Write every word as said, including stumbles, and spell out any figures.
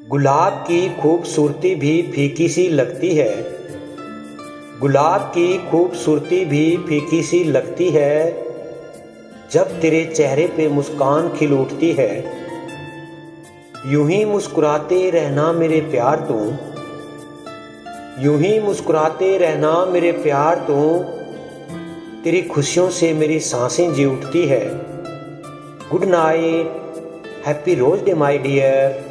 गुलाब की खूबसूरती भी फीकी सी लगती है, गुलाब की खूबसूरती भी फीकी सी लगती है, जब तेरे चेहरे पे मुस्कान खिल उठती है। यूं ही मुस्कुराते रहना मेरे प्यार तू, यूं ही मुस्कुराते रहना मेरे प्यार तू, तेरी खुशियों से मेरी सांसें जी उठती है। Good night, happy rose day my dear.